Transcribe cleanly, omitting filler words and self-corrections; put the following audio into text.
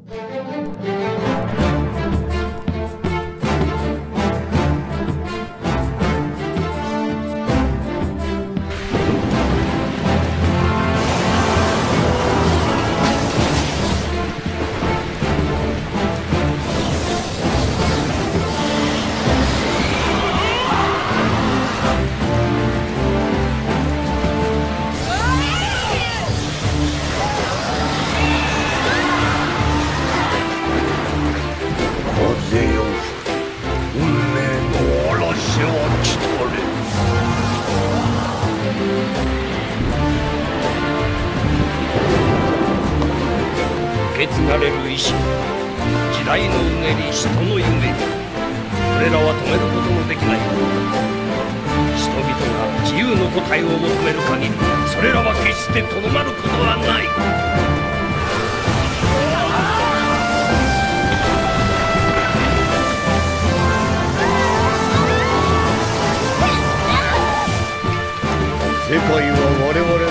受け継がれる意志、時代のうねり、人の夢、これらは止めることのできない。人々が自由の答えを求める限り、それらは決してとどまることはない。 世界は我々